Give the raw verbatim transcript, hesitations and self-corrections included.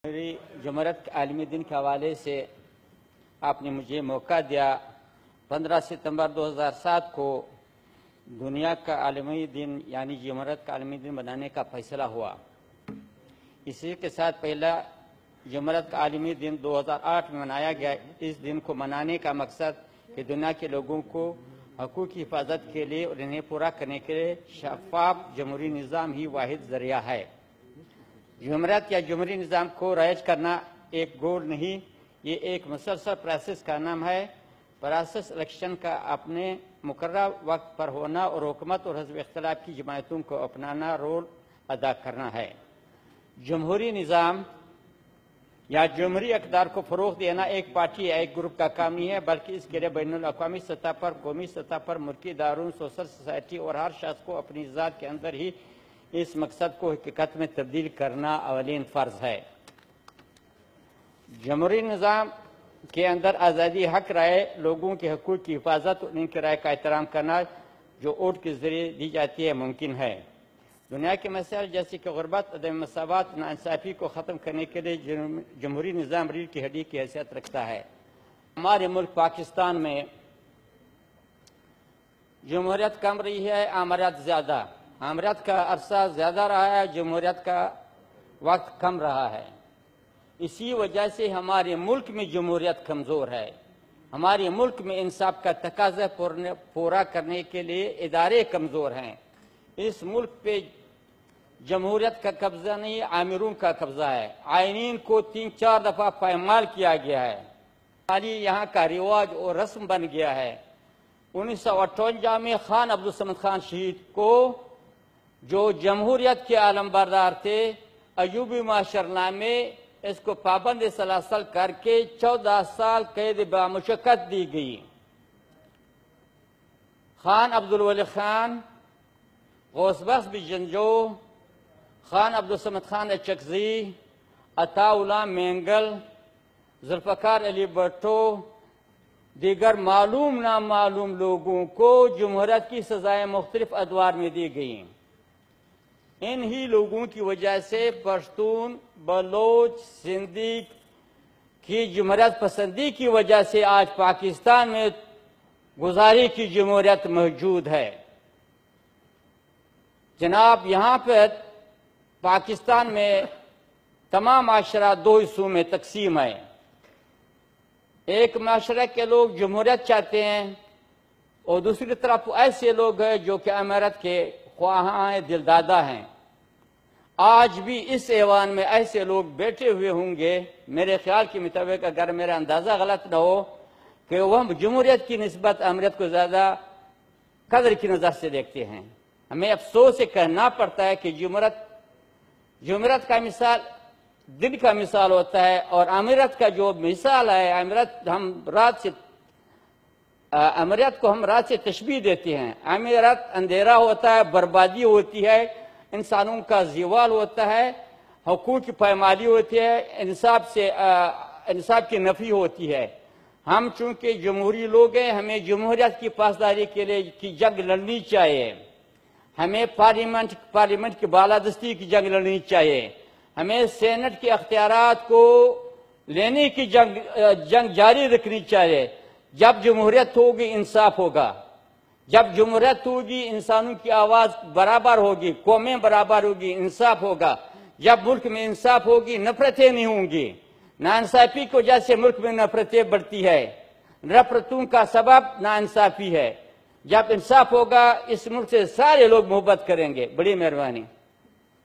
میری جمہوریت کے عالمی دن کے حوالے سے آپ نے مجھے موقع دیا۔ پندرہ ستمبر دو ہزار سات کو دنیا کا عالمی دن یعنی جمہوریت کا عالمی دن بنانے کا فیصلہ ہوا۔ اسی کے ساتھ پہلا جمہوریت کا عالمی دن دو ہزار آٹھ میں منایا گیا۔ اس دن کو منانے کا مقصد کہ دنیا کے لوگوں کو حقوق کی حفاظت کے لیے اور انہیں پورا کرنے کے لیے شفاف جمہوری نظام ہی واحد ذریعہ ہے۔ جمہوریت یا جمہوری نظام کو رائج کرنا ایک گول نہیں، یہ ایک مسلسل پروسیس کا نام ہے۔ پروسیس الیکشن کا اپنے مقررہ وقت پر ہونا اور حکومت اور حزب اختلاف کی جماعتوں کو اپنانا رول ادا کرنا ہے۔ جمہوری نظام یا جمہوری اقدار کو فروغ دینا ایک پارٹی یا ایک گروپ کا کام نہیں ہے، بلکہ اس کے لیے بین الاقوامی سطح پر، قومی سطح پر، ملکی اداروں، سوشل سوسائٹی اور ہر شخص کو اپنی ذات کے اندر ہی اس مقصد کو حقیقت میں تبدیل کرنا اولین فرض ہے۔ جمہوری نظام کے اندر آزادی، حق رائے، لوگوں کے حقوق کی حفاظت اور ان کی رائے کا احترام کرنا جو ووٹ کے ذریعے دی جاتی ہے ممکن ہے۔ دنیا کے مسائل جیسے کہ غربت، عدم مساوات، ناانصافی کو ختم کرنے کے لیے جمہوری نظام ریڑھ کی ہڈی کی حیثیت رکھتا ہے۔ ہمارے ملک پاکستان میں جمہوریت کم رہی ہے، آمریت زیادہ۔ آمریت کا عرصہ زیادہ رہا ہے، جمہوریت کا وقت کم رہا ہے۔ اسی وجہ سے ہمارے ملک میں جمہوریت کمزور ہے۔ ہمارے ملک میں انصاف کا تقاضا پورا کرنے کے لیے ادارے کمزور ہیں۔ اس ملک پہ جمہوریت کا قبضہ نہیں، آمروں کا قبضہ ہے۔ آئینین کو تین چار دفعہ پائمال کیا گیا ہے۔ خالی یہاں کا رواج اور رسم بن گیا ہے۔ انیس سو اٹھوجا میں خان عبدالصمد خان شہید کو جو جمہوریت کے علم بردار تھے، ایوبی معاشرنامے میں اس کو پابند سلاسل کر کے چودہ سال قید بامشقت دی گئی۔ خان عبدالولی خان، غوث بخش بجنجو، خان عبدالصمد خان اچکزی، عطا اللہ مینگل، ذوالفقار علی بھٹو، دیگر معلوم نامعلوم لوگوں کو جمہوریت کی سزائیں مختلف ادوار میں دی گئیں۔ انہی لوگوں کی وجہ سے پشتون، بلوچ، سندھی کی جمہوریت پسندی کی وجہ سے آج پاکستان میں گزاری کی جمہوریت موجود ہے۔ جناب، یہاں پر پاکستان میں تمام معاشرہ دو حصوں میں تقسیم ہے۔ ایک معاشرہ کے لوگ جمہوریت چاہتے ہیں اور دوسری طرف ایسے لوگ ہیں جو کہ امارت کے خواہاں ہیں، دلدادہ ہیں۔ آج بھی اس ایوان میں ایسے لوگ بیٹھے ہوئے ہوں گے، میرے خیال کے مطابق، اگر میرا اندازہ غلط نہ ہو، کہ وہ جمہوریت کی نسبت امریت کو زیادہ قدر کی نظر سے دیکھتے ہیں۔ ہمیں افسوس سے کہنا پڑتا ہے کہ جمہوریت جمہوریت کا مثال دن کا مثال ہوتا ہے، اور امریت کا جو مثال ہے، امریت ہم رات سے امریت کو ہم رات سے تشبیہ دیتے ہیں۔ امریت اندھیرا ہوتا ہے، بربادی ہوتی ہے، انسانوں کا زوال ہوتا ہے، حقوق کی پائمالی ہوتی ہے، انصاف سے انصاف کی نفی ہوتی ہے۔ ہم چونکہ جمہوری لوگ ہیں، ہمیں جمہوریت کی پاسداری کے لیے کی جنگ لڑنی چاہیے۔ ہمیں پارلیمنٹ پارلیمنٹ کی بالادستی کی جنگ لڑنی چاہیے۔ ہمیں سینٹ کے اختیارات کو لینے کی جنگ جنگ جاری رکھنی چاہیے۔ جب جمہوریت ہوگی، انصاف ہوگا۔ جب جمہوریت ہوگی، انسانوں کی آواز برابر ہوگی، قومیں برابر ہوگی، انصاف ہوگا۔ جب ملک میں انصاف ہوگی، نفرتیں نہیں ہوں گی۔ ناانصافی کی وجہ سے ملک میں نفرتیں بڑھتی ہے۔ نفرتوں کا سبب ناانصافی ہے۔ جب انصاف ہوگا، اس ملک سے سارے لوگ محبت کریں گے۔ بڑی مہربانی۔